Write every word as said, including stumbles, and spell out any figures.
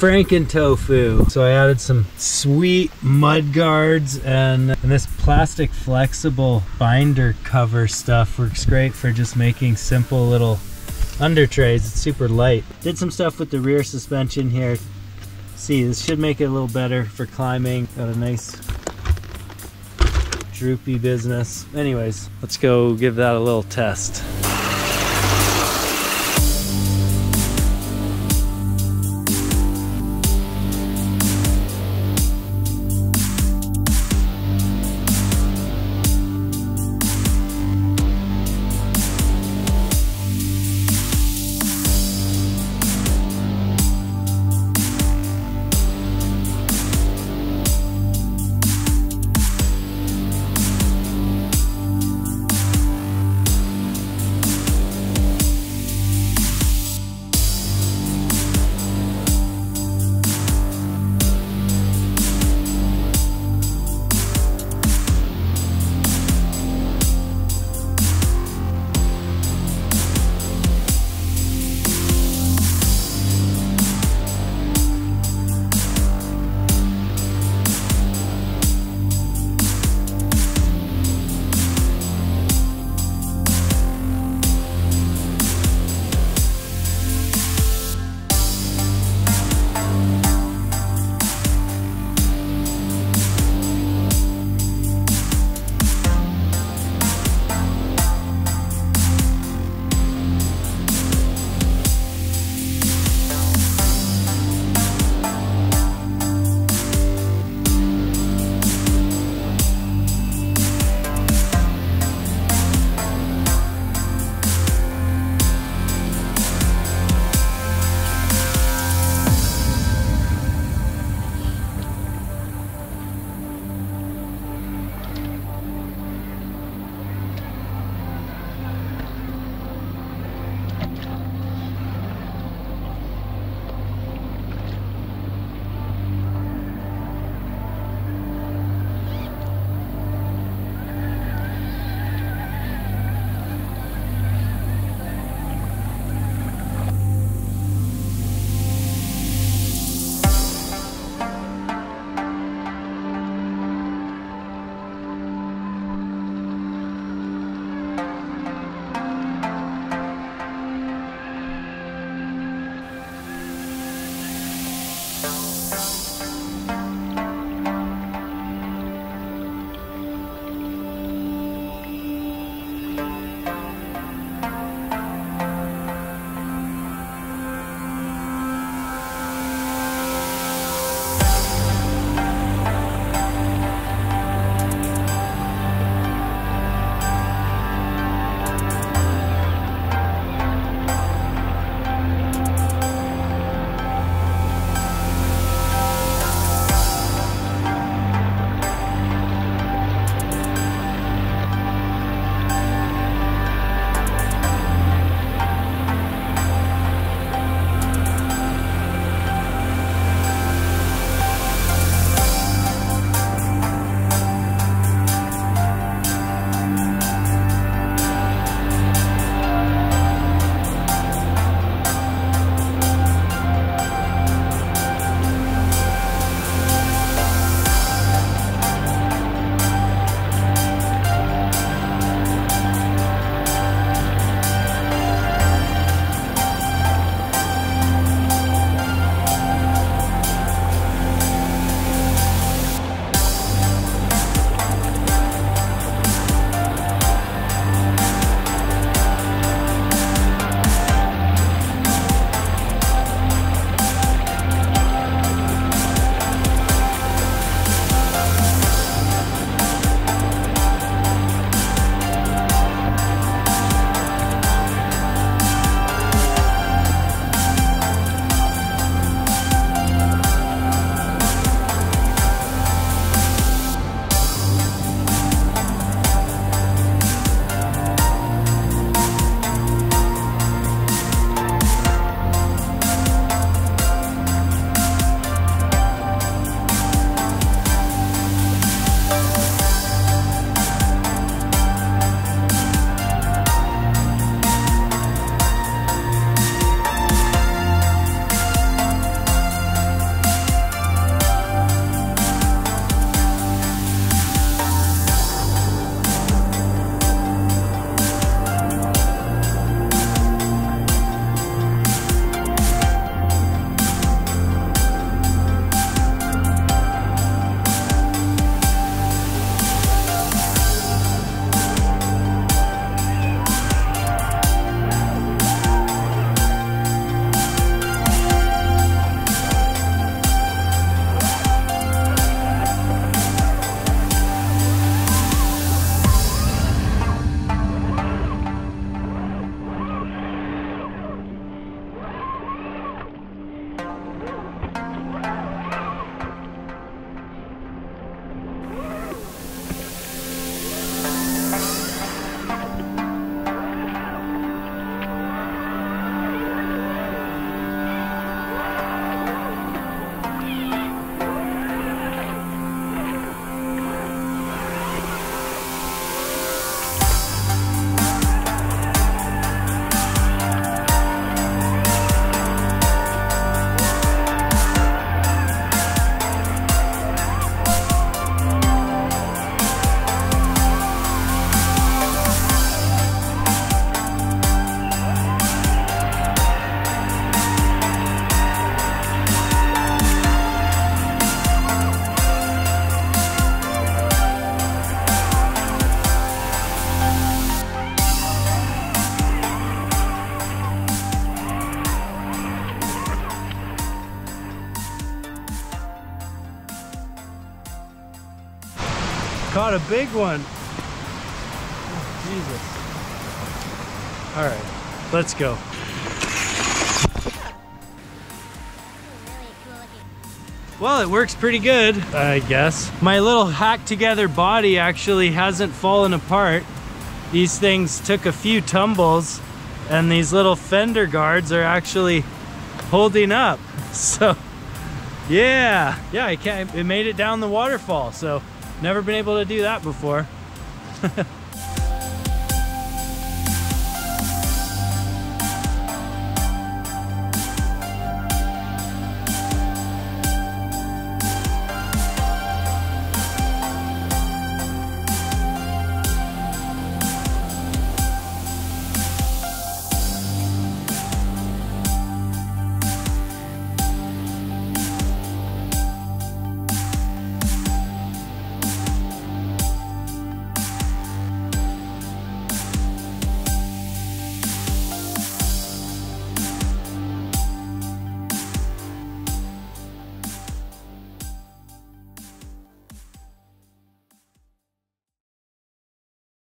Franken-Tofu. So I added some sweet mud guards, and, and this plastic flexible binder cover stuff works great for just making simple little under trays. It's super light. Did some stuff with the rear suspension here. See, this should make it a little better for climbing. Got a nice droopy business. Anyways, let's go give that a little test. Caught a big one. Oh, Jesus. All right, let's go. Well, it works pretty good, I guess. My little hacked together body actually hasn't fallen apart. These things took a few tumbles, and these little fender guards are actually holding up. So, yeah, yeah, I can't, it made it down the waterfall. So, never been able to do that before.